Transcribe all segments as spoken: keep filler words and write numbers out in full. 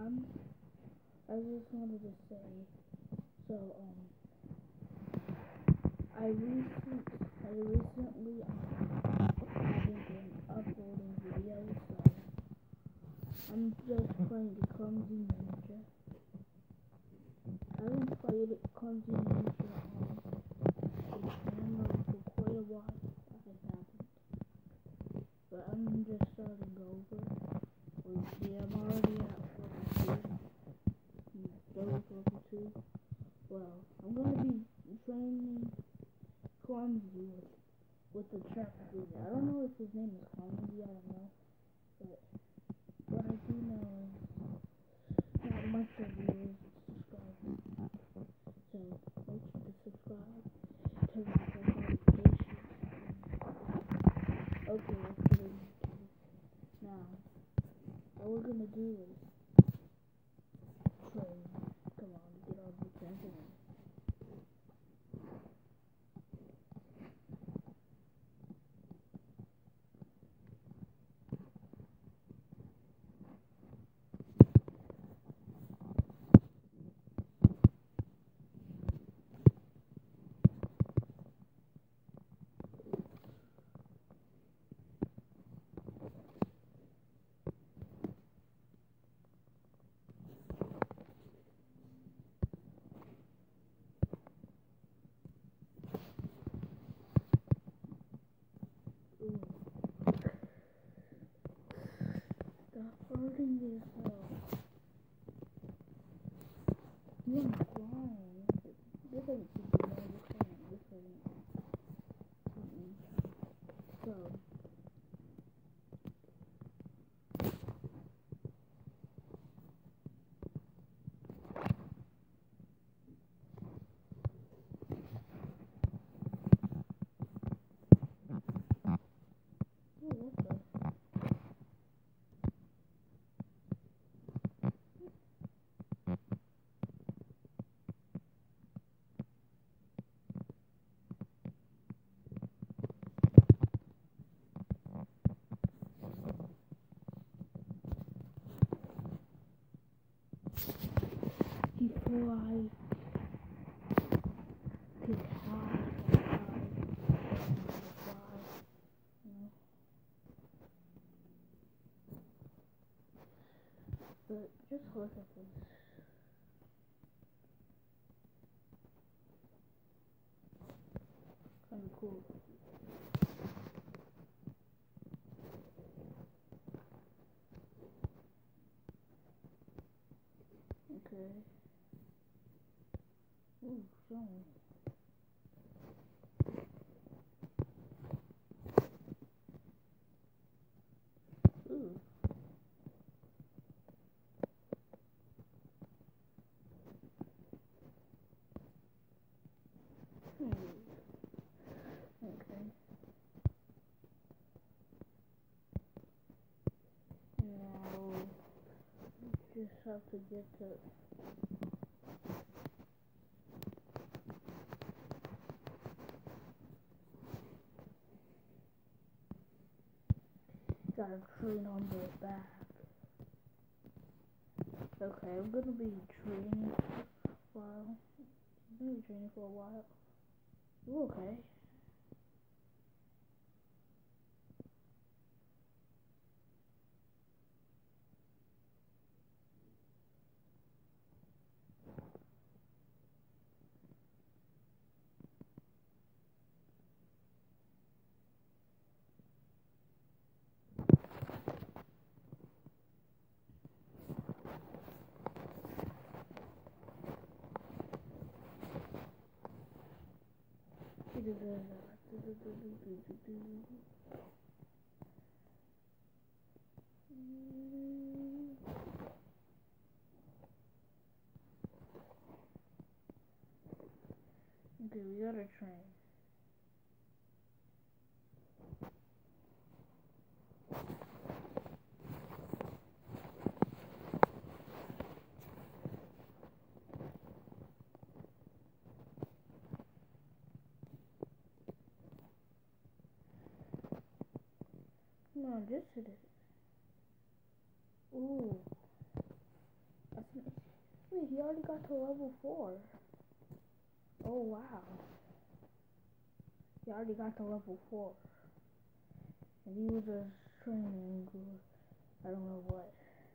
I'm, I just wanted to say, so, um, I recent, I recently, um, haven't been uploading videos, so I'm just playing the Clumsy Ninja. I haven't played Clumsy Ninja on the camera for quite a while. I haven't. But I'm just starting over. Well, see, I'm already at level two. Still with level two. Well, I'm gonna be training Clumsy with, with the trapeze. I don't know if his name is Clumsy, I don't know. But what I do know is not much of you is subscribing. So make sure to subscribe, turn on the notifications. Okay, let's get into it. Now, what we're gonna do is train. Come on, get on the trampoline. Stop hurting yourself. You're flying. This ain't super low. This ain't. This ain't. Mm-mm. So. Oh, what the? Before I could hide, but just look at this. Kinda cool. Okay. Ooh, show me. Ooh. Hmm. Okay. Now, just have to get to. Gotta train on the back. Okay, I'm gonna be training for a while. I'm gonna be training for a while. You okay? Okay, we gotta train. Come on, just hit it. Ooh. already got to level four. Oh wow. He already got to level four. And he was just training, I don't know what.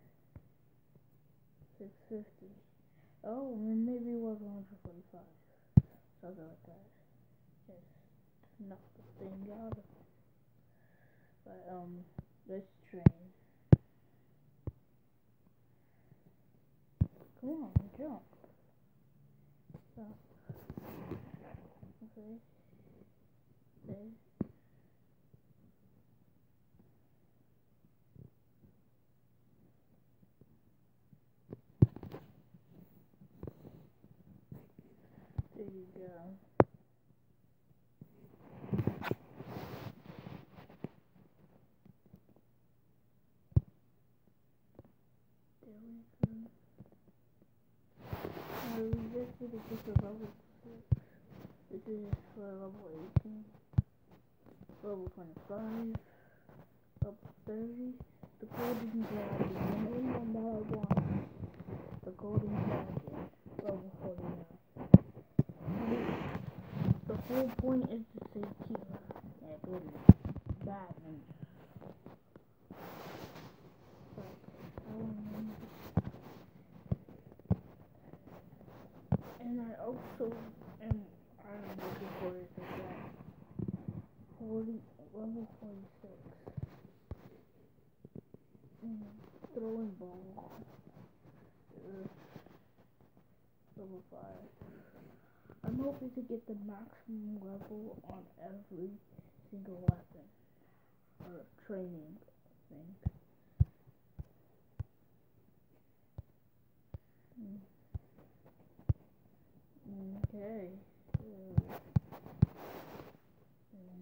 six fifty. Oh, maybe it was one forty-five. Something like that. Just knock the thing out of it. But, um, let's train. Come on, jump. So, okay. Okay. There you go. There we go. Now we just need to get to level six. This is for level eighteen. Level twenty-five. Level thirty. The golden dragon. The main one that I want. The golden dragon. Level forty-nine. The whole point is to save Kira. Yeah, good. Bad ninja. But, um, and I also am, I'm looking forward to that. forty, level forty-six. Mm, throwing ball. Uh, level five. I'm hoping to get the maximum level on every single weapon or training thing. Mm. Okay. Uh, mm.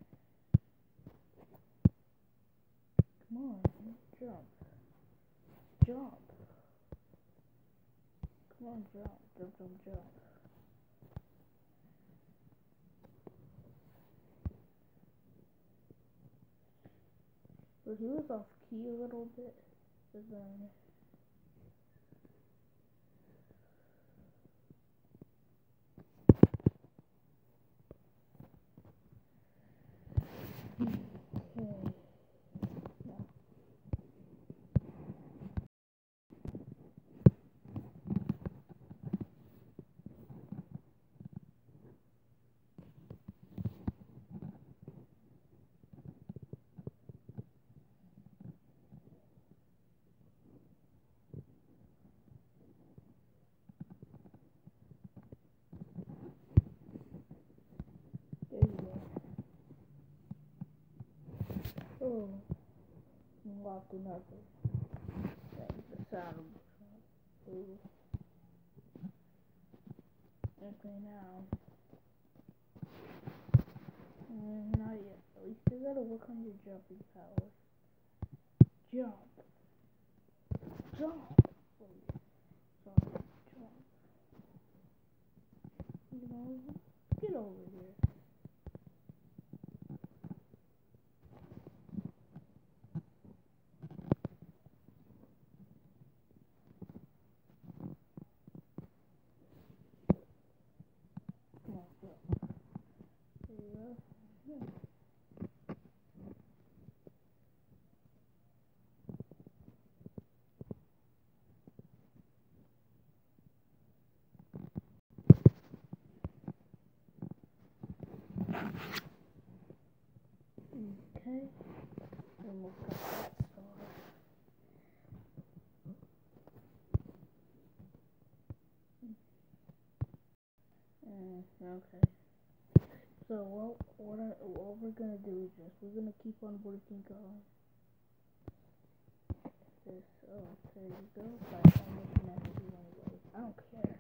Come on, jump. Jump. Come on, jump. Jump, jump, jump. But he was off key a little bit. But then okay. No. There you go. Oh, unlocked another. That's the sound of the ooh. Okay, now. Mm, not yet. At least you gotta work on your jumping power. Jump. Jump. Wait. Sorry. Jump. You know, get over here. Come on, go. There you go. Hmm. Okay. Almost got that star. Mm, okay. So what what I, what we're gonna do is just we're gonna keep on working on this. Oh, there you go. But I'm looking at you anyway. I don't care.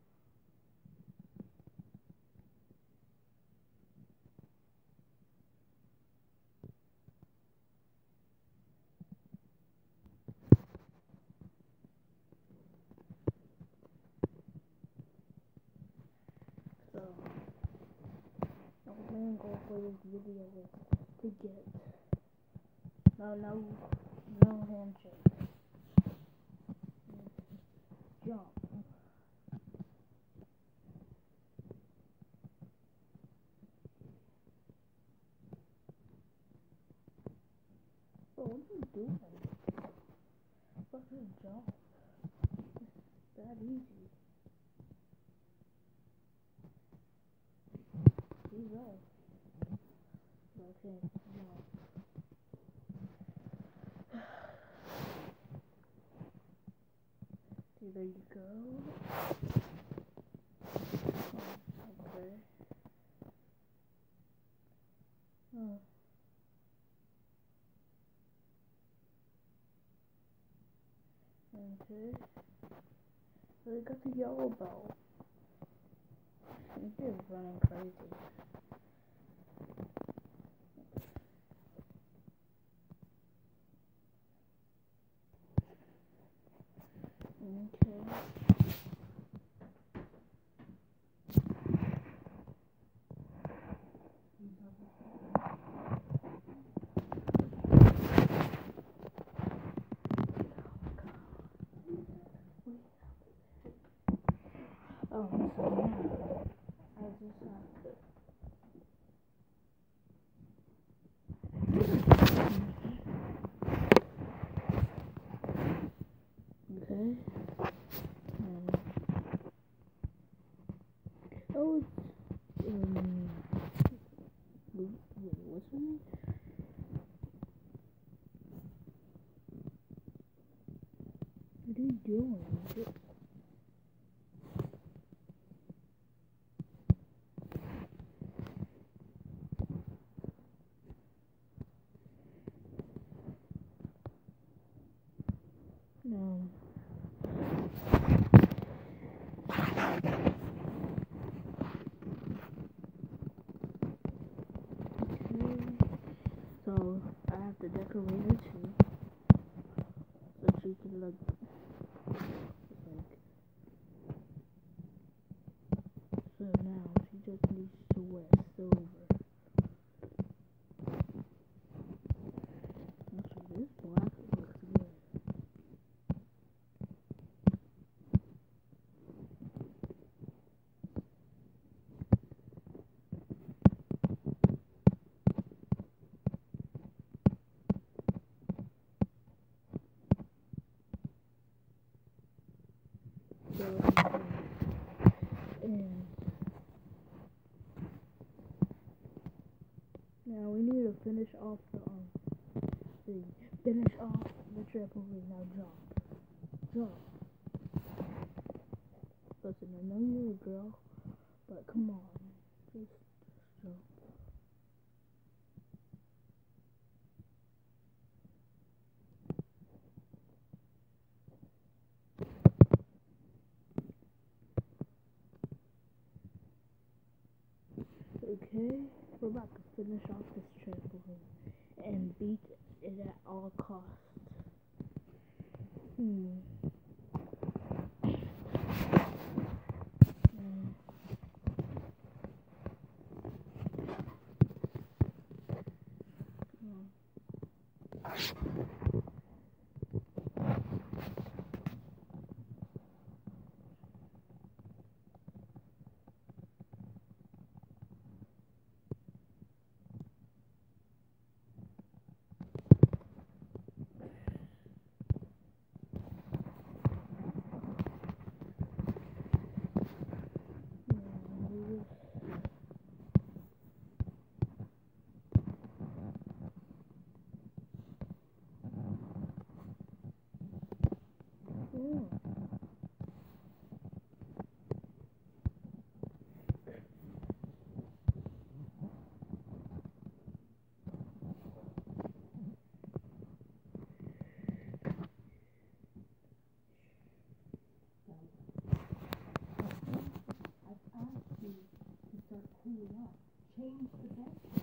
So the main goal for this video is to get no no no handshake. Jump. you doing? Fucking job. It's that easy. He's right. Okay, no. Okay, there you go. Okay. Oh. Okay. So we got the yellow belt. He's just running crazy. Okay. Oh, so now I just have to. Okay. Um, oh, it's um. Wait, what's her name? What are you doing? No. Okay. So I have to decorate her too, so she can look like. So now she just needs to wear silver. Actually, this black looks good. So, and now we need to finish off the um thing. Finish off the trampoline. Now jump. Jump. Listen, I know you're a girl, but come on. Just, just jump. Okay, we're about to finish off this trampoline and beat it at all costs. Hmm. Hmm. Hmm. Yeah. I've asked you to start cooling off. Change the bed.